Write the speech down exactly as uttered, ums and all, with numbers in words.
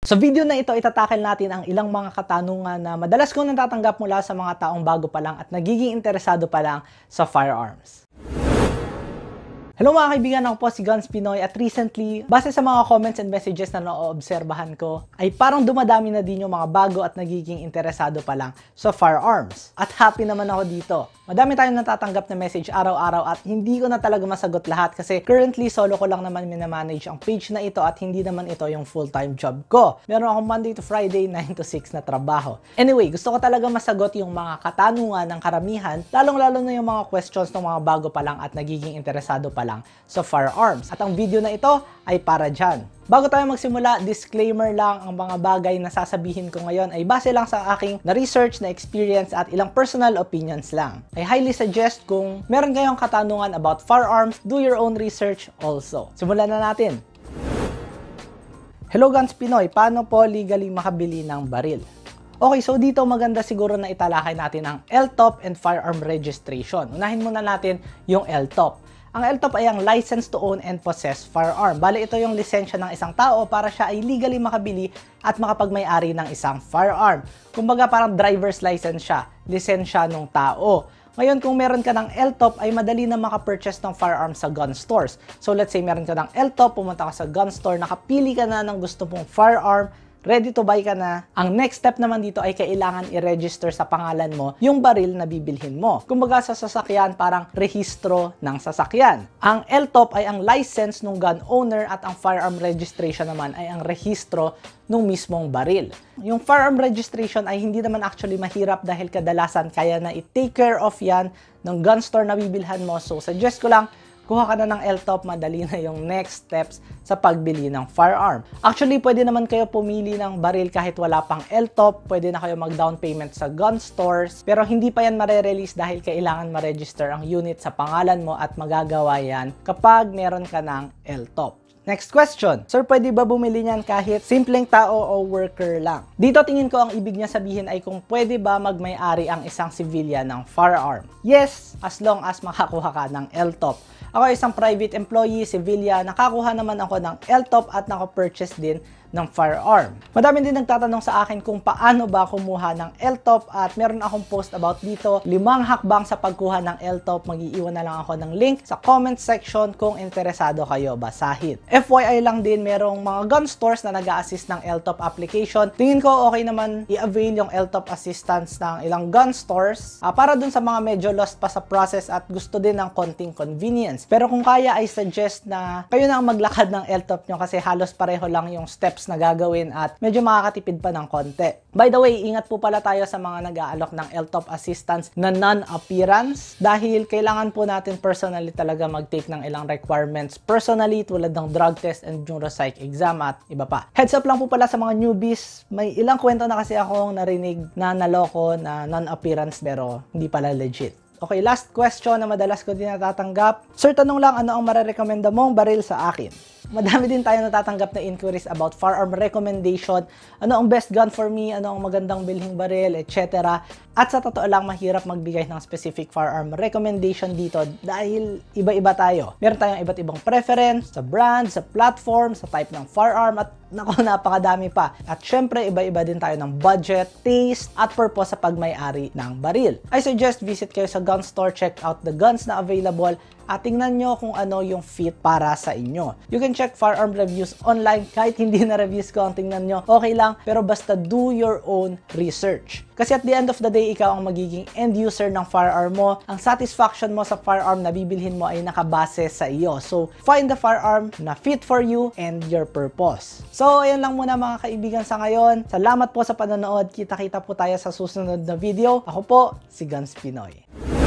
Sa video na ito, itatakil natin ang ilang mga katanungan na madalas kong natatanggap mula sa mga taong bago pa lang at nagiging interesado pa lang sa firearms. Hello mga kaibigan, ako po si Guns Pinoy at recently, base sa mga comments and messages na naoobserbahan ko, ay parang dumadami na din yung mga bago at nagiging interesado pa lang sa firearms. At happy naman ako dito. Madami tayong natatanggap na message araw-araw at hindi ko na talaga masagot lahat kasi currently solo ko lang naman minamanage ang page na ito at hindi naman ito yung full-time job ko. Meron akong Monday to Friday, nine to six na trabaho. Anyway, gusto ko talaga masagot yung mga katanungan ng karamihan, lalong-lalo na yung mga questions ng mga bago pa lang at nagiging interesado pa lang sa firearms. At ang video na ito ay para dyan. Bago tayo magsimula, disclaimer lang, ang mga bagay na sasabihin ko ngayon ay base lang sa aking na-research, na experience at ilang personal opinions lang. I highly suggest kung meron kayong katanungan about firearms, do your own research also. Simulan na natin. Hello Guns Pinoy, paano po legally makabili ng baril? Okay, so dito maganda siguro na italakay natin ang L T O P and firearm registration. Unahin muna natin yung L T O P. Ang L T O P ay ang License to Own and Possess Firearm. Bale, ito yung lisensya ng isang tao para siya ay legally makabili at makapagmay-ari ng isang firearm. Kumbaga parang driver's license siya, lisensya ng tao. Ngayon, kung meron ka ng L T O P, ay madali na makapurchase ng firearm sa gun stores. So let's say meron ka ng L T O P, pumunta ka sa gun store, nakapili ka na ng gusto mong firearm, ready to buy ka na. Ang next step naman dito ay kailangan i-register sa pangalan mo yung baril na bibilhin mo. Kumbaga sa sasakyan, parang rehistro ng sasakyan. Ang L T O P ay ang license ng gun owner at ang firearm registration naman ay ang rehistro ng mismong baril. Yung firearm registration ay hindi naman actually mahirap dahil kadalasan kaya na i-take care of yan ng gun store na bibilhan mo. So suggest ko lang, kuha ka na ng L T O P, madali na yung next steps sa pagbili ng firearm. Actually, pwede naman kayo pumili ng baril kahit wala pang L T O P. Pwede na kayo mag-down payment sa gun stores. Pero hindi pa yan mare-release dahil kailangan ma-register ang unit sa pangalan mo at magagawa yan kapag meron ka ng L T O P. Next question. Sir, pwede ba bumili niyan kahit simpleng tao o worker lang? Dito tingin ko ang ibig niya sabihin ay kung pwede ba magmay-ari ang isang civilian ng firearm. Yes, as long as makakuha ka ng L T O P. Ako ay isang private employee, civilian, nakakuha naman ako ng L T O P at naka-purchase din ng firearm. Madami din nagtatanong sa akin kung paano ba kumuha ng L T O P at meron akong post about dito. Limang hakbang sa pagkuha ng L T O P. Mag-iiwan na lang ako ng link sa comment section kung interesado kayo basahin. F Y I lang din, merong mga gun stores na nag-a-assist ng L T O P application. Tingin ko okay naman i-avail yung L T O P assistance ng ilang gun stores uh, para dun sa mga medyo lost pa sa process at gusto din ng konting convenience. Pero kung kaya, I suggest na kayo na ang maglakad ng L T O P nyo kasi halos pareho lang yung steps na gagawin at medyo makakatipid pa ng konti. By the way, ingat po pala tayo sa mga nag-aalok ng L T O P assistance na non-appearance dahil kailangan po natin personally talaga mag-take ng ilang requirements personally tulad ng drug test and neuropsych exam at iba pa. Heads up lang po pala sa mga newbies, may ilang kwento na kasi akong narinig na naloko na non-appearance pero hindi pala legit. Okay, last question na madalas ko din natatanggap. Sir, tanong lang, ano ang marerekomenda mong baril sa akin? Madami din tayo natatanggap na inquiries about firearm recommendation. Ano ang best gun for me? Ano ang magandang bilhing baril? Etc. At sa totoo lang, mahirap magbigay ng specific firearm recommendation dito dahil iba-iba tayo. Meron tayong iba't ibang preference sa brand, sa platform, sa type ng firearm at naku, napakadami pa. At syempre, iba-iba din tayo ng budget, taste, at purpose sa pagmay-ari ng baril. I suggest visit kayo sa gun store, check out the guns na available at tingnan nyo kung ano yung fit para sa inyo. You can check firearm reviews online kahit hindi na reviews ko ang tingnan nyo. Okay lang, pero basta do your own research. Kasi at the end of the day, ikaw ang magiging end user ng firearm mo. Ang satisfaction mo sa firearm na bibilhin mo ay nakabase sa iyo. So, find the firearm na fit for you and your purpose. So, ayan lang muna mga kaibigan sa ngayon. Salamat po sa panonood. Kita-kita po tayo sa susunod na video. Ako po, si Guns Pinoy.